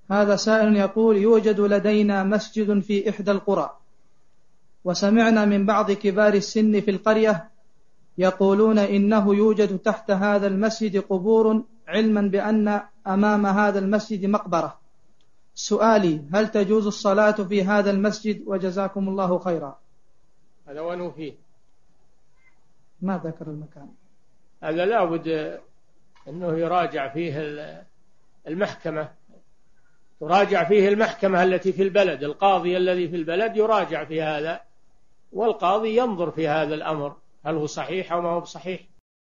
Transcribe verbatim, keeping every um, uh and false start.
هذا سائل يقول: يوجد لدينا مسجد في إحدى القرى، وسمعنا من بعض كبار السن في القرية يقولون إنه يوجد تحت هذا المسجد قبور، علما بأن أمام هذا المسجد مقبرة. سؤالي: هل تجوز الصلاة في هذا المسجد؟ وجزاكم الله خيرا. هذا وين فيه؟ ما ذكر المكان. هذا لا بد أنه يراجع فيه المحكمة، تراجع فيه المحكمة التي في البلد، القاضي الذي في البلد يراجع في هذا، والقاضي ينظر في هذا الأمر هل هو صحيح أو ما هو صحيح.